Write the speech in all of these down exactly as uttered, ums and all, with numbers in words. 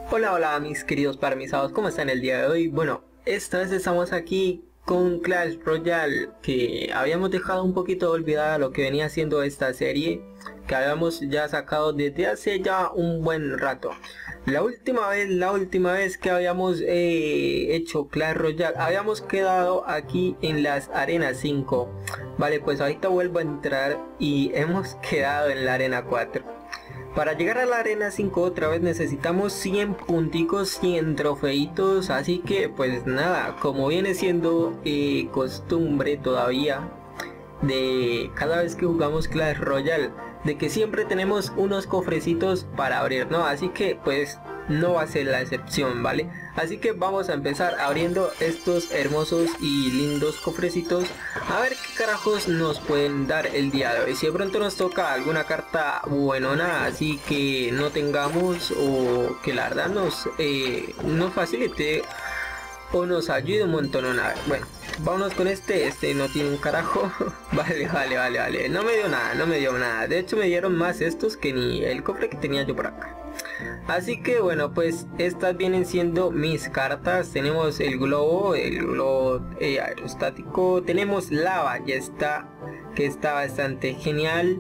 Hola, hola mis queridos parmisados, ¿cómo están el día de hoy? Bueno, esta vez estamos aquí con Clash Royale, que habíamos dejado un poquito olvidada lo que venía siendo esta serie, que habíamos ya sacado desde hace ya un buen rato. La última vez, la última vez que habíamos eh, hecho Clash Royale, habíamos quedado aquí en las arenas cinco. Vale, pues ahorita vuelvo a entrar y hemos quedado en la arena cuatro. Para llegar a la arena cinco otra vez necesitamos cien punticos, cien trofeitos, así que pues nada, como viene siendo eh, costumbre todavía de cada vez que jugamos Clash Royale, de que siempre tenemos unos cofrecitos para abrir, ¿no? Así que pues no va a ser la excepción, ¿vale? Así que vamos a empezar abriendo estos hermosos y lindos cofrecitos, a ver qué carajos nos pueden dar el día de hoy. Si de pronto nos toca alguna carta buenona, así que no tengamos, o que la verdad nos, eh, nos facilite o nos ayude un montón. A ver, bueno, vámonos con este. Este no tiene un carajo. Vale, vale, vale, vale. No me dio nada, no me dio nada. De hecho me dieron más estos que ni el cofre que tenía yo por acá. Así que bueno, pues estas vienen siendo mis cartas. Tenemos el globo, el globo eh, aerostático. Tenemos la ballesta, que está bastante genial.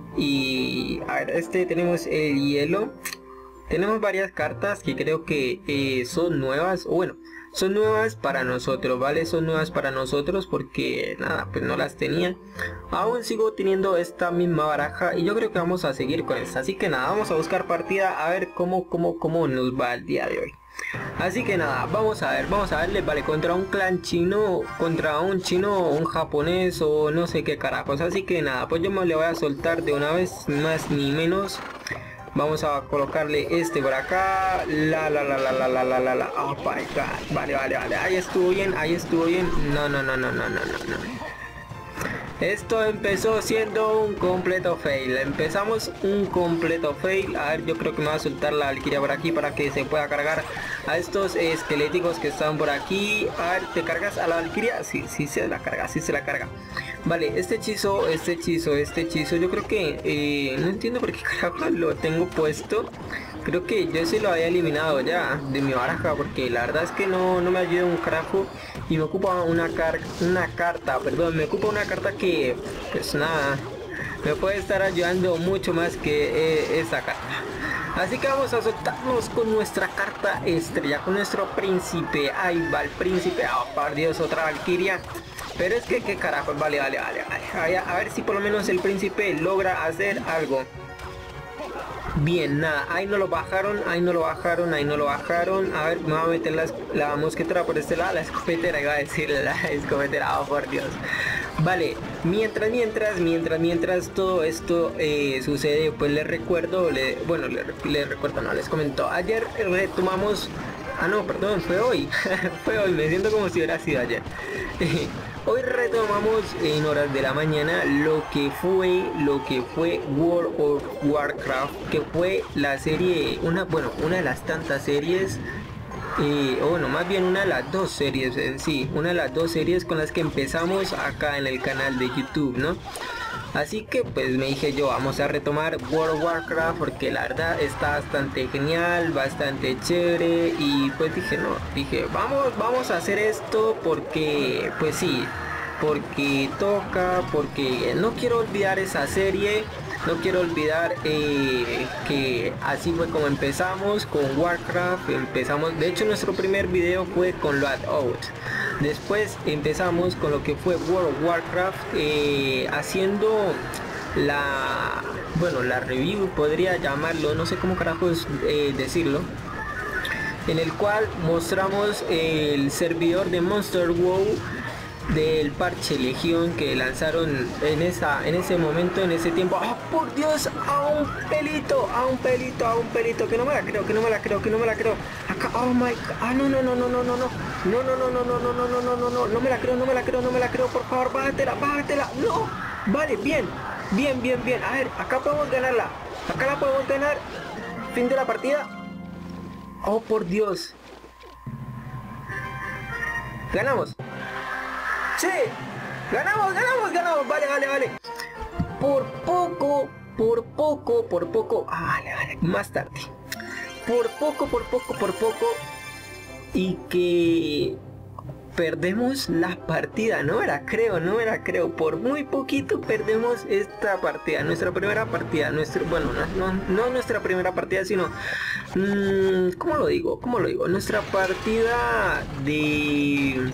Y a ver, este tenemos el hielo. Tenemos varias cartas que creo que eh, son nuevas, o bueno, son nuevas para nosotros, ¿vale? Son nuevas para nosotros porque nada, pues no las tenía. Aún sigo teniendo esta misma baraja y yo creo que vamos a seguir con esta. Así que nada, vamos a buscar partida a ver cómo, cómo, cómo nos va el día de hoy. Así que nada, vamos a ver, vamos a verle, vale, contra un clan chino, contra un chino o un japonés o no sé qué carajos. Así que nada, pues yo me le voy a soltar de una vez, más ni menos. Vamos a colocarle este por acá. La la la la la la la la la. Oh my god. Vale, vale, vale. Ahí estuvo bien, ahí estuvo bien. No, no, no, no, no, no, no, no. Esto empezó siendo un completo fail. Empezamos un completo fail. A ver, yo creo que me va a soltar la Valkyria por aquí para que se pueda cargar a estos esqueléticos que están por aquí. A ver, ¿te cargas a la Valkyria? Sí, sí se la carga, sí se la carga. Vale, este hechizo, este hechizo, este hechizo, yo creo que eh, no entiendo por qué carajo lo tengo puesto. Creo que yo sí lo había eliminado ya de mi baraja, porque la verdad es que no, no me ayuda un carajo. Y me ocupa una, car una carta, perdón, me ocupa una carta que, pues nada, me puede estar ayudando mucho más que eh, esa carta. Así que vamos a soltarnos con nuestra carta estrella, con nuestro príncipe. Ahí va el príncipe, oh por Dios, otra Valkyria. Pero es que, ¿qué carajo? Vale, vale, vale, vale. A ver si por lo menos el príncipe logra hacer algo. Bien, nada, ahí no lo bajaron, ahí no lo bajaron, ahí no lo bajaron. A ver, me voy a meter la, la mosquetera por este lado, la escopetera, iba a decir la escopetera, oh por Dios. Vale, mientras, mientras, mientras, mientras todo esto eh, sucede, pues les recuerdo, le, bueno, les, les recuerdo, no, les comento, ayer retomamos, ah no, perdón, fue hoy, fue hoy, me siento como si hubiera sido ayer. Hoy retomamos en horas de la mañana lo que fue lo que fue World of Warcraft, que fue la serie, una bueno, una de las tantas series, eh, o bueno, más bien una de las dos series en sí, una de las dos series con las que empezamos acá en el canal de YouTube, ¿no? Así que pues me dije yo, vamos a retomar World of Warcraft porque la verdad está bastante genial, bastante chévere. Y pues dije, no, dije, vamos, vamos a hacer esto porque, pues sí, porque toca, porque no quiero olvidar esa serie. No quiero olvidar eh, que así fue como empezamos con Warcraft. Empezamos, de hecho nuestro primer video fue con Loadout. Después empezamos con lo que fue World of Warcraft, eh, haciendo la, bueno, la review, podría llamarlo, no sé cómo carajos eh, decirlo, en el cual mostramos el servidor de Monster WoW del parche Legión que lanzaron en esa en ese momento, en ese tiempo. ¡Oh, por Dios! A un pelito, a un pelito, a un pelito, que no me la creo, que no me la creo, que no me la creo. Acá, oh my god. Ah, no, no, no, no, no, no, no. No, no, no, no, no, no, no, no, no, no, no, no me la creo, no me la creo, no me la creo, por favor, bájatela, bájatela. No. Vale, bien. Bien, bien, bien. A ver, acá podemos ganarla. Acá la podemos ganar. Fin de la partida. Oh, por Dios. Ganamos. ¡Sí! ¡Ganamos, ganamos, ganamos! Vale, vale, vale. Por poco, por poco, por poco. Ah, vale, vale. Más tarde. por poco, por poco, por poco, y que perdemos la partida, no me la creo, no me la creo, por muy poquito perdemos esta partida, nuestra primera partida, nuestro, bueno, no, no, no nuestra primera partida, sino, mmm, ¿cómo lo digo? ¿Cómo lo digo? Nuestra partida de...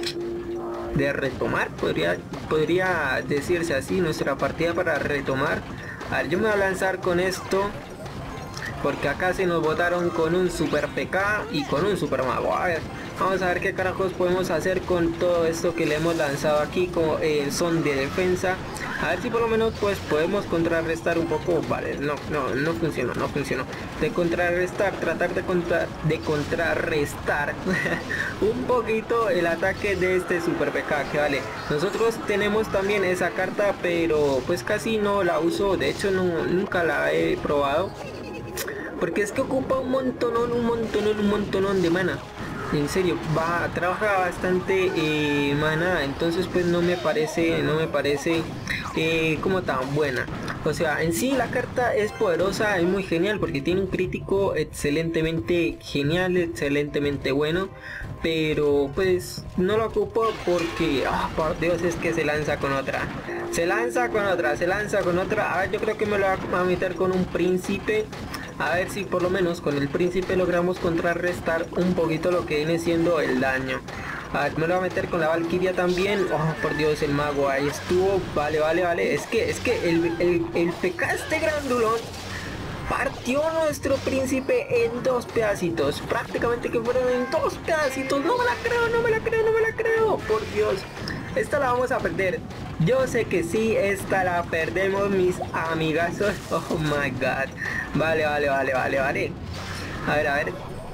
de retomar, podría, podría decirse así, nuestra partida para retomar. A ver, yo me voy a lanzar con esto, porque acá se nos botaron con un super P K y con un super mago. A ver, vamos a ver qué carajos podemos hacer con todo esto que le hemos lanzado aquí como eh, son de defensa. A ver si por lo menos pues podemos contrarrestar un poco. Vale, no, no, no funcionó, no funcionó. De contrarrestar, tratar de, contra, de contrarrestar un poquito el ataque de este super P K, que vale. Nosotros tenemos también esa carta, pero pues casi no la uso. De hecho no, nunca la he probado, porque es que ocupa un montonón, un montonón, un montonón de mana. En serio, va, trabaja bastante eh, mana, entonces pues no me parece, no me parece eh, como tan buena. O sea, en sí la carta es poderosa, es muy genial porque tiene un crítico excelentemente genial, excelentemente bueno. Pero pues no lo ocupo porque, oh, por Dios, es que se lanza con otra. Se lanza con otra, se lanza con otra. A ver, yo creo que me lo voy a meter con un príncipe. A ver si por lo menos con el príncipe logramos contrarrestar un poquito lo que viene siendo el daño. A ver, me lo voy a meter con la valquiria también. Oh, por Dios, el mago ahí estuvo. Vale, vale, vale. Es que, es que el, el, el P K este grandulón partió nuestro príncipe en dos pedacitos. Prácticamente que fueron en dos pedacitos. No me la creo, no me la creo, no me la creo. Por Dios. Esta la vamos a perder. Yo sé que sí, esta la perdemos, mis amigazos. Oh my god. Vale, vale, vale, vale, vale. A ver, a ver.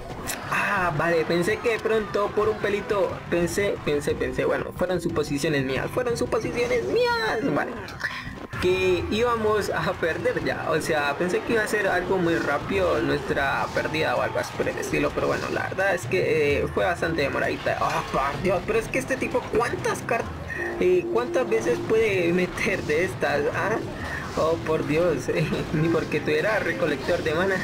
Ah, vale, pensé que de pronto por un pelito. Pensé, pensé, pensé. Bueno, fueron suposiciones mías. Fueron suposiciones mías. Vale. Que íbamos a perder ya, o sea, pensé que iba a ser algo muy rápido nuestra pérdida o algo así por el estilo, pero bueno, la verdad es que eh, fue bastante demoradita. Oh, por Dios, pero es que este tipo, ¿cuántas cartas, eh, cuántas veces puede meter de estas? ¿Ah? Oh, por Dios, eh, ni porque tuviera recolector de mana.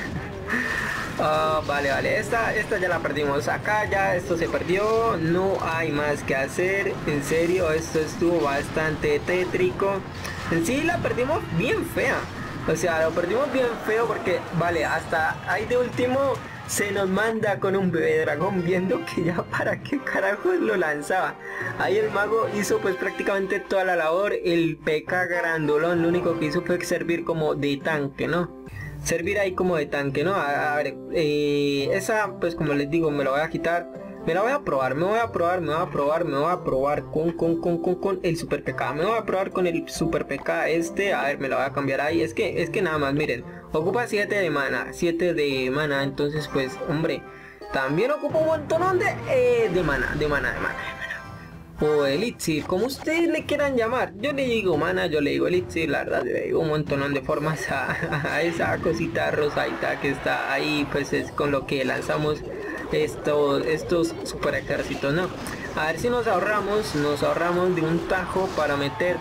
Oh, vale, vale, esta, esta ya la perdimos. Acá ya esto se perdió, no hay más que hacer. En serio, esto estuvo bastante tétrico. En sí la perdimos bien fea. O sea, lo perdimos bien feo porque, vale, hasta ahí de último se nos manda con un bebé dragón, viendo que ya para qué carajos lo lanzaba. Ahí el mago hizo pues prácticamente toda la labor. El P K grandolón lo único que hizo fue servir como de tanque, ¿no? Servir ahí como de tanque, ¿no? A, a ver, eh, esa pues como les digo me la voy a quitar. Me la voy a probar, me voy a probar, me voy a probar, me voy a probar con, con, con, con, con el super P K. Me voy a probar con el super P K este. A ver, me la voy a cambiar ahí. Es que, es que nada más, miren. Ocupa siete de mana, siete de mana. Entonces pues, hombre, también ocupa un montón de, eh, de mana, de mana, de mana, de mana. O elixir, como ustedes le quieran llamar. Yo le digo mana, yo le digo elixir. La verdad, le digo un montón de formas a, a esa cosita rosadita que está ahí. Pues es con lo que lanzamos estos, estos super ejércitos, ¿no? A ver si nos ahorramos, nos ahorramos de un tajo para meter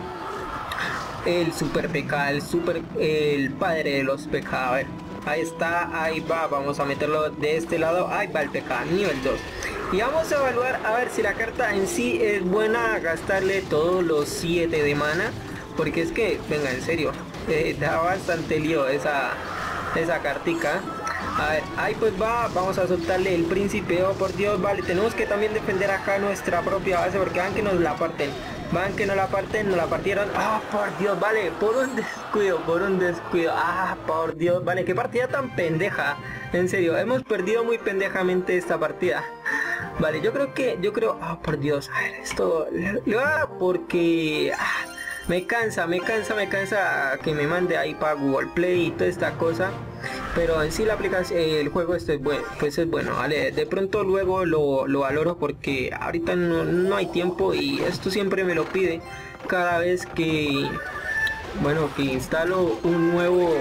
el super P K, el super, el padre de los P K. A ver, ahí está, ahí va, vamos a meterlo de este lado. Ahí va el P K, nivel dos. Y vamos a evaluar a ver si la carta en sí es buena, gastarle todos los siete de mana. Porque es que, venga, en serio, eh, da bastante lío esa, esa cartica. A ver, ahí pues va, vamos a soltarle el príncipe. Oh, por Dios, vale, tenemos que también defender acá nuestra propia base, porque van que nos la parten. Van que no la parten, nos la partieron. Ah, oh, por Dios, vale, por un descuido, por un descuido. Ah, por Dios, vale, qué partida tan pendeja. En serio, hemos perdido muy pendejamente esta partida. Vale, yo creo que, yo creo, ah, oh, por Dios, a ver, esto lo hago porque ah, me cansa, me cansa, me cansa que me mande ahí para Google Play y toda esta cosa. Pero en sí la aplicación, eh, el juego este es bueno, pues es bueno, vale. De pronto luego lo, lo valoro porque ahorita no, no hay tiempo y esto siempre me lo pide cada vez que, bueno, que instalo un nuevo,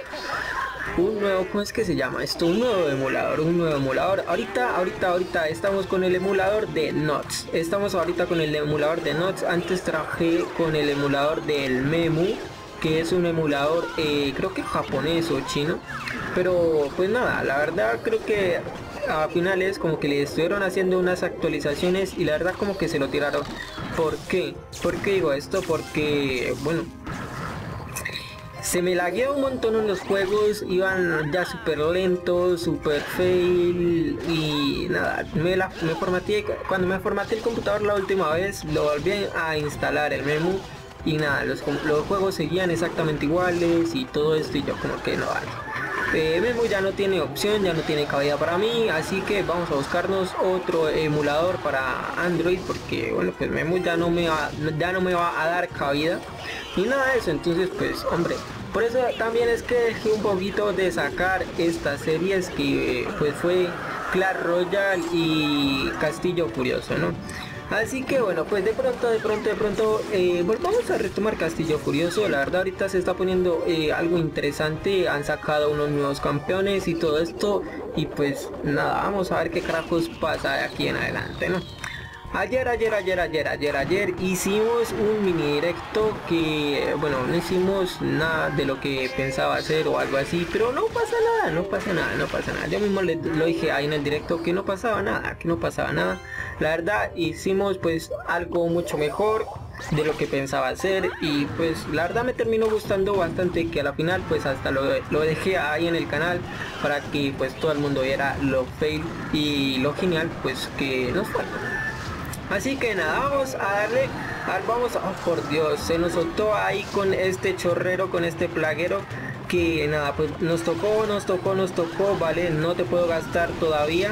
un nuevo, ¿cómo es que se llama esto? Un nuevo emulador, un nuevo emulador. Ahorita, ahorita, ahorita estamos con el emulador de Nox. Estamos ahorita con el emulador de Nox. Antes trabajé con el emulador del Memu. que es un emulador eh, creo que japonés o chino, pero pues nada, la verdad creo que a finales como que le estuvieron haciendo unas actualizaciones y la verdad como que se lo tiraron. ¿Por qué? ¿Por qué digo esto? Porque bueno, se me lagueó un montón en los juegos, iban ya súper lentos, súper fail y nada, me, la, me formateé, cuando me formateé el computador la última vez, lo volví a instalar el Memu y nada, los, los juegos seguían exactamente iguales y todo esto y yo como que no vale. Eh, Memu ya no tiene opción, ya no tiene cabida para mí, así que vamos a buscarnos otro emulador para Android porque bueno, pues Memu ya no me va, ya no me va a dar cabida y nada de eso. Entonces pues hombre, por eso también es que dejé un poquito de sacar estas series que pues fue Clash Royale y Castillo Furioso, ¿no? Así que bueno, pues de pronto, de pronto, de pronto, eh, volvamos a retomar Castillo Furioso. La verdad ahorita se está poniendo eh, algo interesante, han sacado unos nuevos campeones y todo esto. Y pues nada, vamos a ver qué carajos pasa de aquí en adelante, ¿no? Ayer, ayer, ayer, ayer, ayer, ayer hicimos un mini directo que, bueno, no hicimos nada de lo que pensaba hacer o algo así, pero no pasa nada, no pasa nada, no pasa nada. Yo mismo le, lo dije ahí en el directo que no pasaba nada, que no pasaba nada. La verdad hicimos pues algo mucho mejor de lo que pensaba hacer y pues la verdad me terminó gustando bastante, que a la final pues hasta lo, lo dejé ahí en el canal para que pues todo el mundo viera lo fail y lo genial pues que nos fue. Así que nada, vamos a darle, al, vamos a, oh, por Dios, se nos soltó ahí con este chorrero, con este plaguero, que nada, pues nos tocó, nos tocó, nos tocó, vale, no te puedo gastar todavía,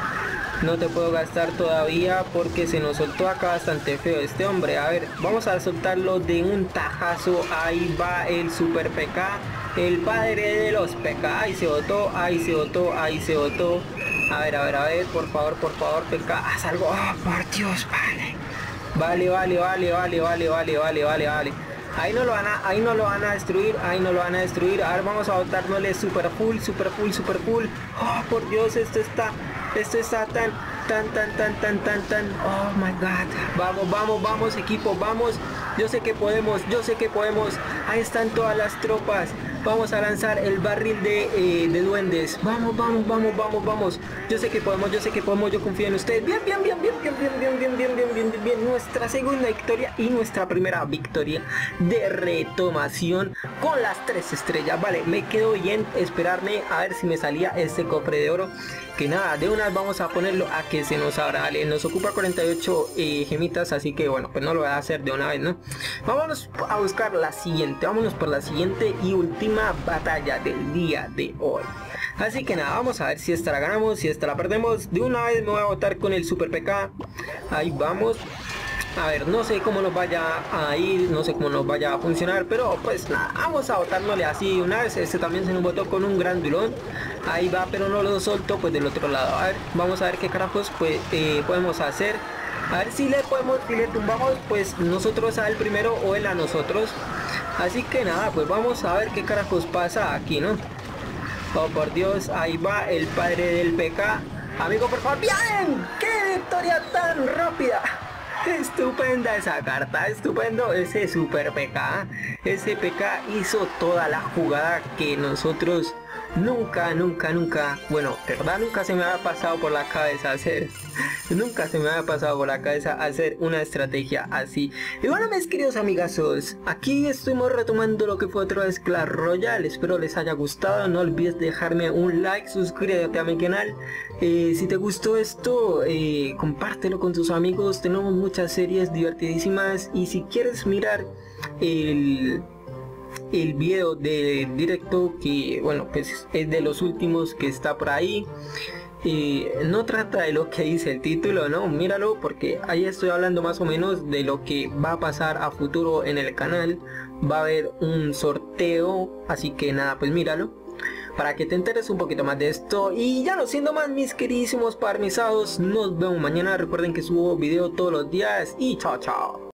no te puedo gastar todavía porque se nos soltó acá bastante feo este hombre. A ver, vamos a soltarlo de un tajazo, ahí va el Super P K, el padre de los P K, ahí se botó, ahí se botó, ahí se botó. A ver, a ver, a ver, por favor, por favor, P K, haz algo. Oh, por Dios, vale. Vale, vale, vale, vale, vale, vale, vale, vale, vale. Ahí no lo van a, ahí no lo van a destruir, ahí no lo van a destruir. A ver, vamos a botárnosle super full, super full, super full. Oh, por Dios, esto está, esto está tan, tan, tan, tan, tan, tan, tan. Oh my God. Vamos, vamos, vamos, equipo, vamos. Yo sé que podemos, yo sé que podemos. Ahí están todas las tropas. Vamos a lanzar el barril de, eh, de duendes. Vamos, vamos, vamos, vamos, vamos. Yo sé que podemos, yo sé que podemos, yo confío en ustedes. Bien, bien, bien, bien, bien, bien, bien, bien, bien, bien, bien, bien, bien. Nuestra segunda victoria y nuestra primera victoria de retomación con las tres estrellas. Vale, me quedo bien esperarme a ver si me salía este cofre de oro. Que nada, de una vez vamos a ponerlo a que se nos abra. Vale, nos ocupa cuarenta y ocho eh, gemitas, así que bueno, pues no lo voy a hacer de una vez, ¿no? Vámonos a buscar la siguiente, vámonos por la siguiente y última batalla del día de hoy. Así que nada, vamos a ver si esta la ganamos, si esta la perdemos. De una vez me voy a botar con el Super P K. Ahí vamos. A ver, no sé cómo nos vaya a ir, no sé cómo nos vaya a funcionar, pero pues nada, vamos a botárnosle así una vez. Este también se nos botó con un grandulón. Ahí va, pero no lo soltó pues del otro lado. A ver, vamos a ver qué carajos pues eh, podemos hacer. A ver si le podemos, si le tumbamos pues nosotros a él primero o él a nosotros. Así que nada, pues vamos a ver qué carajos pasa aquí, ¿no? Oh por Dios, ahí va el padre del P K. Amigo, por favor, bien, qué victoria tan rápida. Estupenda esa carta, estupendo ese Super P K. Ese P K hizo toda la jugada que nosotros nunca, nunca, nunca, bueno, de verdad nunca se me había pasado por la cabeza hacer. Nunca se me había pasado por la cabeza hacer una estrategia así. Y bueno, mis queridos amigazos, aquí estuvimos retomando lo que fue otra vez Clash Royale. Espero les haya gustado. No olvides dejarme un like, suscríbete a mi canal. Eh, si te gustó esto, eh, compártelo con tus amigos. Tenemos muchas series divertidísimas. Y si quieres mirar el... el video de directo, que bueno pues es de los últimos que está por ahí, y no trata de lo que dice el título, no, míralo, porque ahí estoy hablando más o menos de lo que va a pasar a futuro en el canal. Va a haber un sorteo, así que nada, pues míralo para que te enteres un poquito más de esto. Y ya no siendo más, mis queridísimos parmesados, nos vemos mañana. Recuerden que subo video todos los días y chao chao.